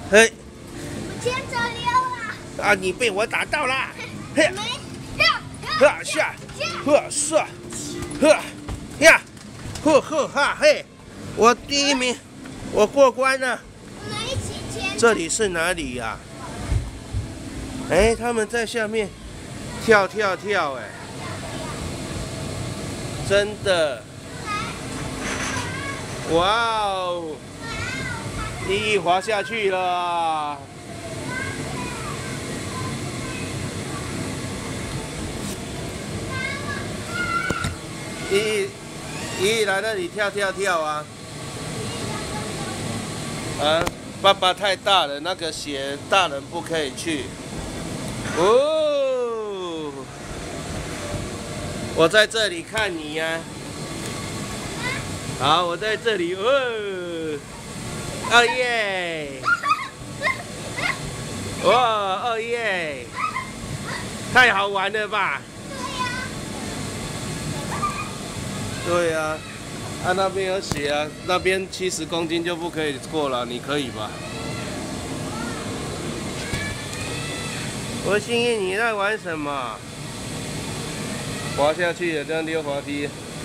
嘿， 我牵着溜了。 啊，你被我打到啦！嘿， 没绕， 呵下，呵上，呵呀，呵呵哈嘿，我第一名，我过关了。 我们一起牵。 这里是哪里呀？哎，他们在下面跳跳跳，哎，真的，哇哦！依依滑下去了。依依来那里跳跳跳啊！啊，爸爸太大了，那个鞋大人不可以去。哦，我在这里看你呀、好，我在这里。哦，哦耶！哇，哦耶！太好玩了吧？对呀、啊，那边有写啊，那边70公斤就不可以过了，你可以吧？我心怡，你在玩什么？滑下去了，这样溜滑梯。